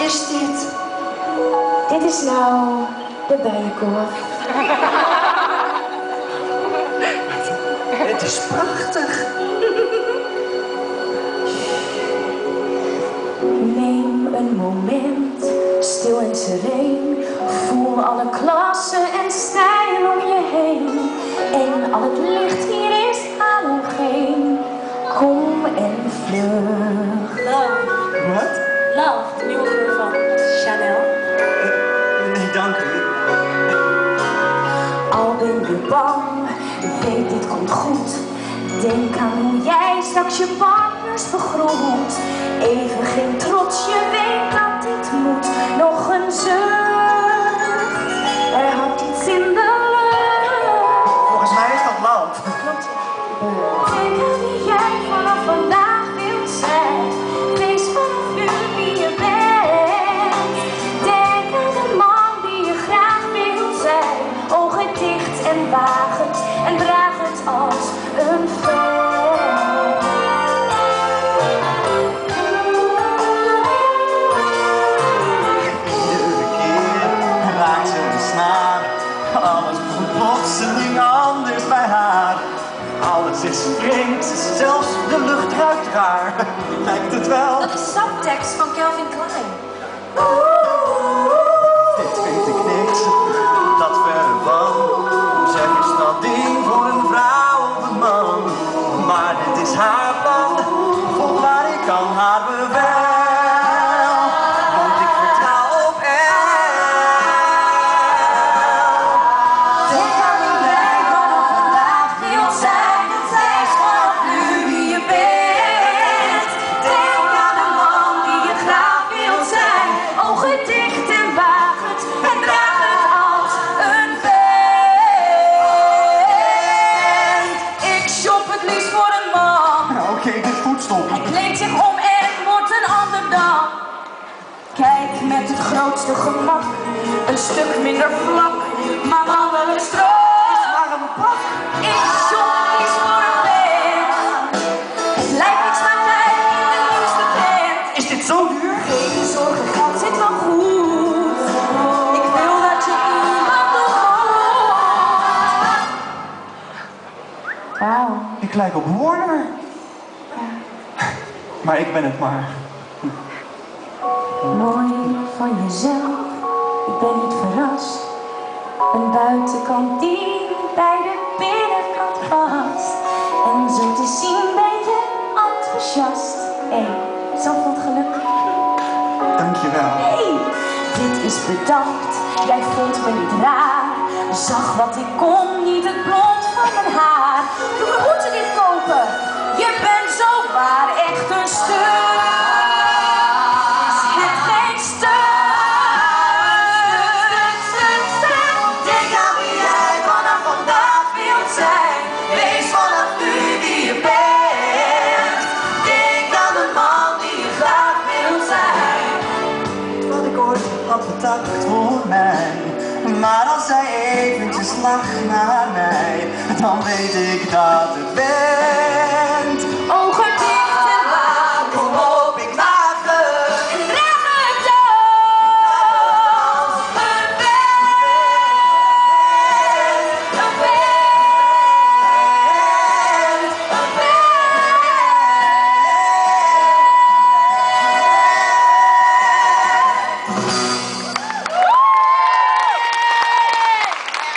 is dit? Dit is nou de Bijenkorf. Het is prachtig. Neem een moment, stil en sereen. Voel alle klassen en stijl om je heen. En al het licht hier is halogeen. Kom en vlug. Love. Wat? Love, de nieuwe geur van Chanel. Nee, dank u. Al ben je bang, weet dit komt goed. Denk aan hoe jij straks je partners begroet. Even geen trots, je weet dat dit moet. Nog een zucht, er had iets in de lucht. Volgens mij is dat land. Klopt. Denk aan wie jij vanaf vandaag wilt zijn. Wees vanaf nu wie je bent. Denk aan de man die je graag wilt zijn. Ogen dicht en waag het en draag het als een fan. Iedere keer raakt ze een snaar. Alles wordt plotseling anders bij haar. Alles is vreemd, zelfs de lucht ruikt raar. Lijkt het wel? Dat is subtekst van Calvin Klein. Dit weet ik niks, dat verre van. Zeg is dat ding voor een vrouw of een man. Maar dit is haar plan, volg maar ik kan haar bevel. Want ik vertrouw op Elle. Denk aan wie jij vanaf vandaag wilt zijn. Wees vanaf nu wie je bent. Denk aan de man die je graag wilt zijn. Ogen dicht en waag het en draag het als een vent. Ik shop het liefst voor een man. Oké, dit is goed stop. Hij kleedt zich om en wordt een ander dan. Kijk met het grootste gemak, een stuk minder vlak, maar andere stroom. Maar een pak. Ik shop het liefst voor een vent. Het lijkt niks maar tijd in de nieuwste trend. Is dit zo duur? Geen zorgen, geld zit wel goed. Ik wil dat je iemand ontmoet. Wauw. Ik lijk op Warner. Maar ik ben het maar. Mooi van jezelf, ik ben niet verrast. Een buitenkant die bij de binnenkant past. En zo te zien ben je enthousiast. Hé, zoveel geluk. Dankjewel. Hey, dit is bedacht, jij vond me niet raar. Zag wat ik kon, niet het blond van mijn haar. We moeten dit kopen, je bent zo waar, echt een stuk. Is het geen stuk? Denk aan wie jij vanaf vandaag wilt zijn. Wees vanaf nu wie je bent. Denk aan de man die je graag wilt zijn. Wat ik ooit had bedacht voor mij. Maar als zij eventjes lacht naar mij, dan weet ik dat het werkt.